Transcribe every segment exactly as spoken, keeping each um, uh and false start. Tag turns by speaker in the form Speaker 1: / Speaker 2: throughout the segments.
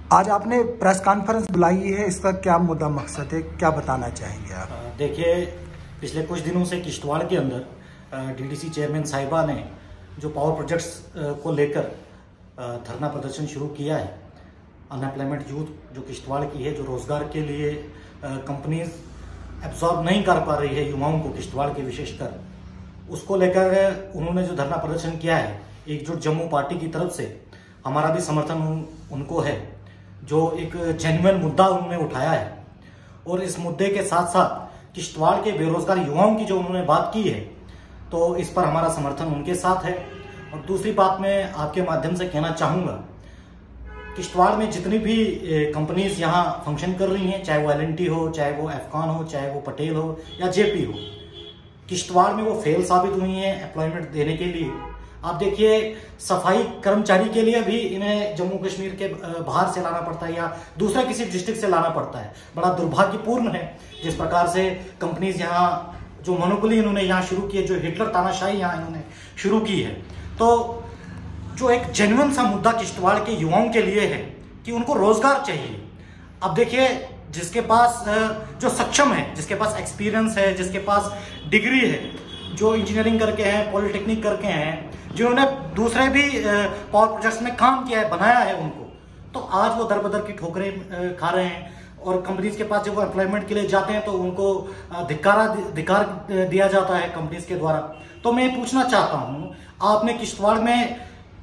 Speaker 1: आज आपने press conference बुलाई है, इसका क्या मुद्दा मकसद है, क्या बताना चाहेंगे आप?
Speaker 2: देखिए, पिछले कुछ दिनों से किश्तवाड़ के अंदर डीडीसी चेयरमैन साहिबा ने जो पावर प्रोजेक्ट्स को लेकर धरना प्रदर्शन शुरू किया है। अनएम्प्लॉयमेंट यूथ जो किश्तवाड़ की है, जो रोजगार के लिए कंपनीज एब्जॉर्ब नहीं कर पा रही है युवाओं को, किश्तवाड़ के विशेषकर, उसको लेकर उन्होंने जो धरना प्रदर्शन किया है, एकजुट जम्मू पार्टी की तरफ से हमारा भी समर्थन उन, उनको है। जो एक जेन्युइन मुद्दा उन्होंने उठाया है और इस मुद्दे के साथ साथ किश्तवाड़ के बेरोजगार युवाओं की जो उन्होंने बात की है, तो इस पर हमारा समर्थन उनके साथ है। और दूसरी बात मैं आपके माध्यम से कहना चाहूँगा, किश्तवाड़ में जितनी भी कंपनीज यहाँ फंक्शन कर रही हैं, चाहे वो एल एन टी हो, चाहे वो एफकॉन हो, चाहे वो पटेल हो या जे पी हो, किश्तवाड़ में वो फेल साबित हुई हैं एम्प्लॉयमेंट देने के लिए। आप देखिए, सफाई कर्मचारी के लिए भी इन्हें जम्मू कश्मीर के बाहर से लाना पड़ता है या दूसरे किसी डिस्ट्रिक्ट से लाना पड़ता है। बड़ा दुर्भाग्यपूर्ण है जिस प्रकार से कंपनीज यहाँ जो मोनोपोली इन्होंने यहाँ शुरू की है, जो हिटलर तानाशाही यहाँ इन्होंने शुरू की है। तो जो एक जेन्युइन सा मुद्दा किश्तवाड़ के युवाओं के लिए है कि उनको रोजगार चाहिए। अब देखिए, जिसके पास जो सक्षम है, जिसके पास एक्सपीरियंस है, जिसके पास डिग्री है, जो इंजीनियरिंग करके हैं, पॉलिटेक्निक करके हैं, जिन्होंने दूसरे भी पावर प्रोजेक्ट्स में काम किया है, बनाया है उनको, तो आज वो दर बदर की ठोकरें खा रहे हैं। और कंपनीज के पास जब वो एम्प्लॉयमेंट के लिए जाते हैं तो उनको धिक्कारा धिक्कार दिया जाता है कंपनीज के द्वारा। तो मैं पूछना चाहता हूँ, आपने किश्तवाड़ में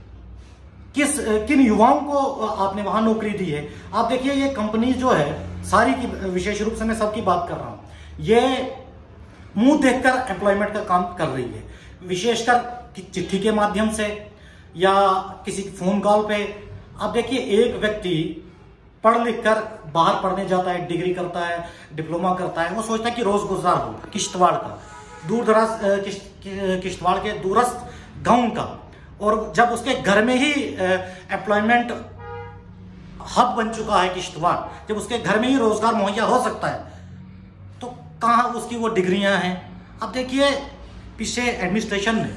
Speaker 2: किस किन युवाओं को आपने वहां नौकरी दी है? आप देखिए, ये कंपनी जो है सारी की, विशेष रूप से मैं सबकी बात कर रहा हूँ, ये मुंह देखकर एम्प्लॉयमेंट का काम कर रही है, विशेषकर चिट्ठी के माध्यम से या किसी फोन कॉल पे। आप देखिए, एक व्यक्ति पढ़ लिख कर बाहर पढ़ने जाता है, डिग्री करता है, डिप्लोमा करता है, वो सोचता है कि रोज गुजार हो किश्तवाड़ का, दूर दराज किश्तवाड़ के दूरस्थ गांव का, और जब उसके घर में ही एम्प्लॉयमेंट हब बन चुका है किश्तवाड़, जब उसके घर में ही रोजगार मुहैया हो सकता है, तो कहाँ उसकी वो डिग्रियां हैं? अब देखिए, पीछे एडमिनिस्ट्रेशन ने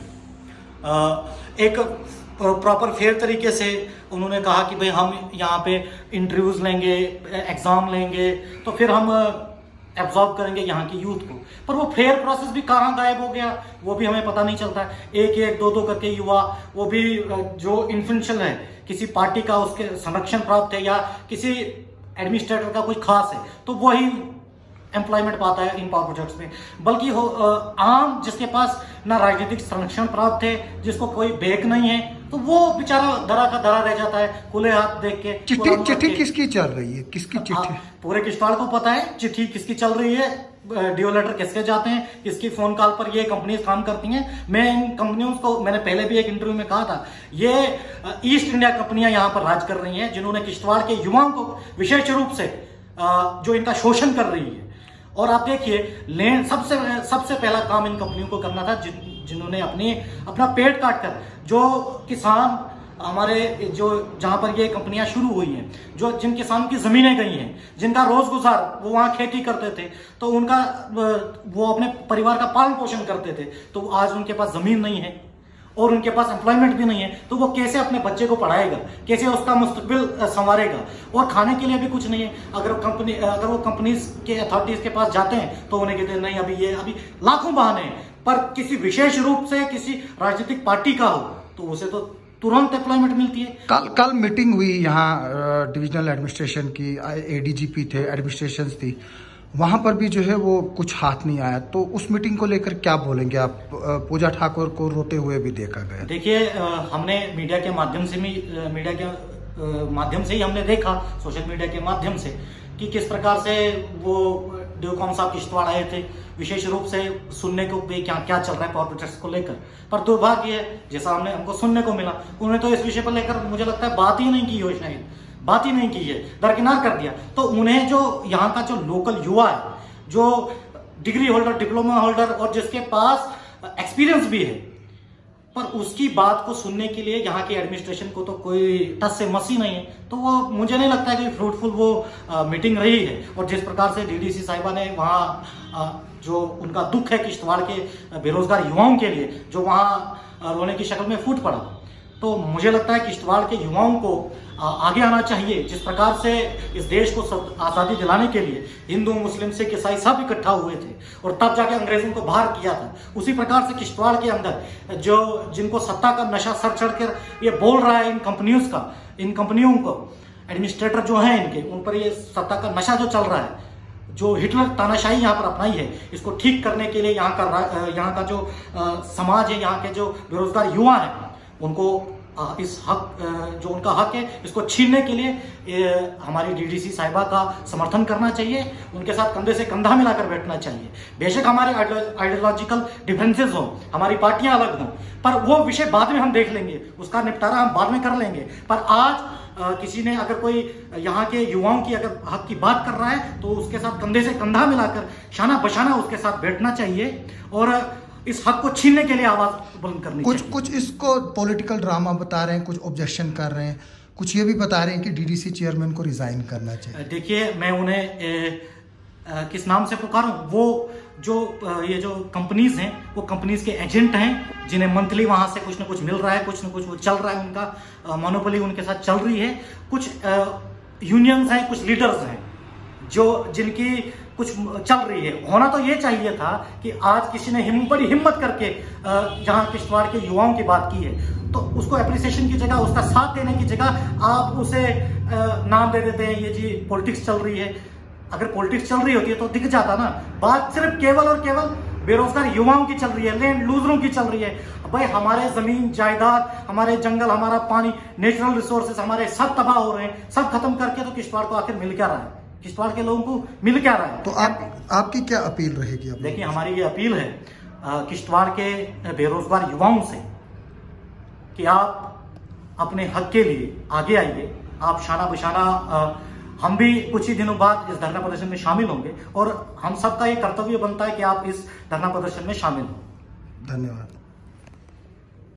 Speaker 2: एक प्रॉपर फेयर तरीके से उन्होंने कहा कि भाई हम यहाँ पे इंटरव्यूज लेंगे, एग्जाम लेंगे, तो फिर हम एब्जॉर्ब करेंगे यहाँ की यूथ को। पर वो फेयर प्रोसेस भी कहाँ गायब हो गया, वो भी हमें पता नहीं चलता। एक एक दो दो करके युवा, वो भी जो इन्फ्लुएंशियल है, किसी पार्टी का उसके संरक्षण प्राप्त है या किसी एडमिनिस्ट्रेटर का कुछ खास है, तो वही एम्प्लॉयमेंट पाता है इन पावर प्रोजेक्ट्स में। बल्कि हो आम जिसके पास ना राजनीतिक संरक्षण प्राप्त है, जिसको कोई बेक नहीं है, तो वो बेचारा धरा का धरा रह जाता है खुले हाथ देख के।
Speaker 1: चिट्ठी चिट्ठी किसकी चल रही है, किसकी चिट्ठी?
Speaker 2: पूरे किश्तवाड़ को पता है चिट्ठी किसकी चल रही है, डिओ लेटर किसके जाते हैं, किसकी फोन कॉल पर ये कंपनीज काम करती हैं। मैं इन कंपनियों को, मैंने पहले भी एक इंटरव्यू में कहा था, ये ईस्ट इंडिया कंपनियां यहाँ पर राज कर रही हैं, जिन्होंने किश्तवाड़ के युवाओं को विशेष रूप से जो इनका शोषण कर रही है। और आप देखिए, लैंड सबसे सबसे पहला काम इन कंपनियों को करना था, जिन, जिन्होंने अपनी अपना पेट काट कर, जो किसान हमारे जो जहां पर ये कंपनियां शुरू हुई हैं, जो जिन किसानों की जमीनें गई हैं, जिनका रोज गुजार वो वहां खेती करते थे, तो उनका वो अपने परिवार का पालन पोषण करते थे, तो आज उनके पास जमीन नहीं है और उनके पास एम्प्लॉयमेंट भी नहीं है, तो वो कैसे अपने बच्चे को पढ़ाएगा, कैसे उसका मुस्तकबिल संवारेगा? और खाने के लिए भी कुछ नहीं है। अगर कंपनी अगर वो कंपनीज के अथॉरिटीज के पास जाते हैं तो उन्हें कहते हैं नहीं, अभी ये अभी लाखों बहाने हैं। पर किसी विशेष रूप से किसी राजनीतिक पार्टी का हो तो उसे तो तुरंत एम्प्लॉयमेंट मिलती है।
Speaker 1: कल कल मीटिंग हुई यहाँ डिविजनल एडमिनिस्ट्रेशन की, ए डी जी पी थे, एडमिनिस्ट्रेशन थी, वहां पर भी जो है वो कुछ हाथ नहीं आया। तो उस मीटिंग को लेकर क्या बोलेंगे आप? पूजा ठाकुर को रोते हुए भी देखा गया।
Speaker 2: देखिए, हमने मीडिया के माध्यम से भी मीडिया के माध्यम से ही हमने देखा, सोशल मीडिया के माध्यम से, कि किस प्रकार से वो डिओकॉम साहब किश्तवाड़ आए थे, विशेष रूप से सुनने को भी क्या क्या चल रहा है पावर प्रोजेक्ट्स को लेकर। पर दुर्भाग्य है, जैसा हमने हमको सुनने को मिला, उन्होंने तो इस विषय पर लेकर मुझे लगता है बात ही नहीं की हो, शायद बात ही नहीं की है, दरकिनार कर दिया। तो उन्हें जो यहाँ का जो लोकल युवा है, जो डिग्री होल्डर, डिप्लोमा होल्डर और जिसके पास एक्सपीरियंस भी है, पर उसकी बात को सुनने के लिए यहाँ की एडमिनिस्ट्रेशन को तो कोई टस से मसी नहीं है। तो वो मुझे नहीं लगता है कि फ्रूटफुल वो आ, मीटिंग रही है। और जिस प्रकार से डीडीसी साहिबा ने वहाँ जो उनका दुख है किश्तवाड़ के बेरोजगार युवाओं के लिए, जो वहाँ रोने की शक्ल में फूट पड़ा, तो मुझे लगता है किश्तवाड़ के युवाओं को आगे आना चाहिए। जिस प्रकार से इस देश को आज़ादी दिलाने के लिए हिंदू, मुस्लिम, सिख, ईसाई सब इकट्ठा हुए थे और तब जाके अंग्रेजों को बाहर किया था, उसी प्रकार से किश्तवाड़ के अंदर जो जिनको सत्ता का नशा सर चढ़ कर ये बोल रहा है, इन कंपनियों का इन कंपनियों को एडमिनिस्ट्रेटर जो हैं इनके, उन पर ये सत्ता का नशा जो चल रहा है, जो हिटलर तानाशाही यहाँ पर अपनाई है, इसको ठीक करने के लिए यहाँ का यहाँ का जो आ, समाज है, यहाँ के जो बेरोजगार युवा हैं, उनको आ, इस हक जो उनका हक है इसको छीनने के लिए ए, हमारी डीडीसी साहिबा का समर्थन करना चाहिए, उनके साथ कंधे से कंधा मिलाकर बैठना चाहिए। बेशक हमारे आइडियोलॉजिकल डिफरेंसेस हो, हमारी पार्टियां अलग हों, पर वो विषय बाद में हम देख लेंगे, उसका निपटारा हम बाद में कर लेंगे। पर आज आ, किसी ने अगर कोई यहाँ के युवाओं की अगर हक की बात कर रहा है तो उसके साथ कंधे से कंधा मिलाकर शाना बशाना उसके साथ बैठना चाहिए और इस हक को छीनने के लिए आवाज बुलंद करनी
Speaker 1: कुछ
Speaker 2: चाहिए।
Speaker 1: कुछ इसको पॉलिटिकल ड्रामा बता रहे हैं, कुछ ऑब्जेक्शन कर रहे हैं, कुछ ये भी बता रहे हैं कि डीडीसी चेयरमैन को रिजाइन करना चाहिए।
Speaker 2: देखिए, मैं उन्हें ए, आ, किस नाम से पुकारूं? वो जो आ, ये जो कंपनीज हैं वो कंपनीज के एजेंट हैं, जिन्हें मंथली वहां से कुछ ना कुछ मिल रहा है, कुछ ना कुछ वो चल रहा है, उनका मोनोपोली उनके साथ चल रही है। कुछ यूनियंस हैं, कुछ लीडर्स हैं जो जिनकी कुछ चल रही है। होना तो ये चाहिए था कि आज किसी ने हिम, बड़ी हिम्मत करके जहां किश्तवाड़ के युवाओं की बात की है तो उसको एप्रिसिएशन की जगह, उसका साथ देने की जगह आप उसे नाम दे देते हैं, ये जी पॉलिटिक्स चल रही है। अगर पॉलिटिक्स चल रही होती है तो दिख जाता ना। बात सिर्फ केवल और केवल बेरोजगार युवाओं की चल रही है, लैंड लूजरों की चल रही है। भाई हमारे जमीन जायदाद, हमारे जंगल, हमारा पानी, नेचुरल रिसोर्सेज हमारे सब तबाह हो रहे हैं। सब खत्म करके तो किश्तवाड़ को आखिर मिल क्या रहा है? किश्तवाड़ के लोगों को मिल क्या रहा है?
Speaker 1: तो आप आपकी क्या अपील रहेगी?
Speaker 2: देखिए, हमारी ये अपील है किश्तवाड़ के बेरोजगार युवाओं से कि आप अपने हक के लिए आगे आइए। आप शाना बशाना, हम भी कुछ ही दिनों बाद इस धरना प्रदर्शन में शामिल होंगे और हम सबका ये कर्तव्य बनता है कि आप इस धरना प्रदर्शन में शामिल हों।
Speaker 1: धन्यवाद।